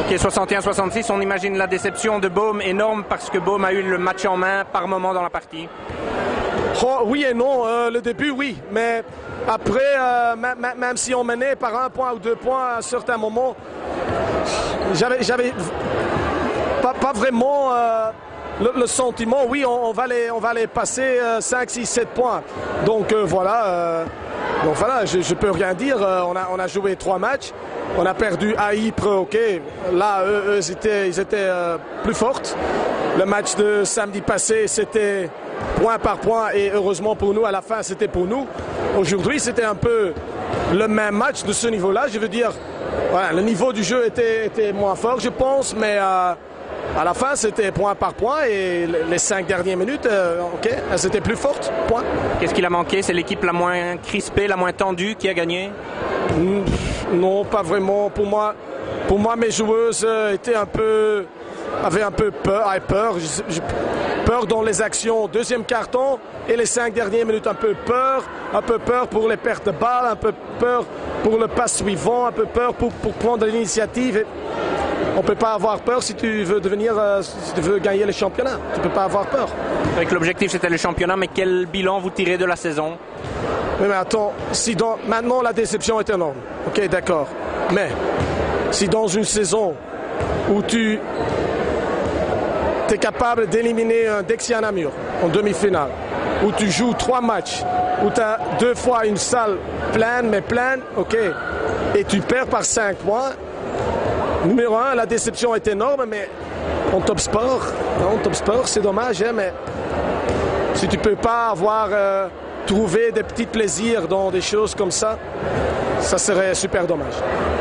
Ok, 61-66, on imagine la déception de Baume énorme parce que Baume a eu le match en main par moment dans la partie. Oh, oui et non, le début oui, mais après, même si on menait par 1 point ou 2 points à un certain moment, j'avais pas vraiment le sentiment, oui, on va les passer 5, 6, 7 points. Donc voilà, je peux rien dire. On a joué 3 matchs. On a perdu à Ypres, ok. Là, ils étaient plus fortes. Le match de samedi passé, c'était point par point et heureusement pour nous, à la fin, c'était pour nous. Aujourd'hui, c'était un peu le même match de ce niveau-là. Je veux dire, voilà, le niveau du jeu était moins fort, je pense, mais à la fin, c'était point par point et les 5 dernières minutes, ok, elles étaient plus fortes, point. Qu'est-ce qu'il a manqué? C'est l'équipe la moins crispée, la moins tendue qui a gagné? Non, pas vraiment. Pour moi, mes joueuses avaient un peu peur. Peur dans les actions. Deuxième carton et les 5 dernières minutes, un peu peur pour les pertes de balles, un peu peur pour le pass suivant, un peu peur pour prendre l'initiative. On ne peut pas avoir peur si tu veux gagner le championnat. Tu ne peux pas avoir peur. Avec l'objectif, c'était le championnat, mais quel bilan vous tirez de la saison? Oui, mais attends, maintenant la déception est énorme. Ok, d'accord. Mais si dans une saison où tu es capable d'éliminer un Dexia Namur en demi-finale, où tu joues 3 matchs, où tu as 2 fois une salle pleine, ok, et tu perds par 5 points, numéro 1, la déception est énorme, mais en top sport, c'est dommage, hein, mais si tu ne peux pas avoir trouvé des petits plaisirs dans des choses comme ça, ça serait super dommage.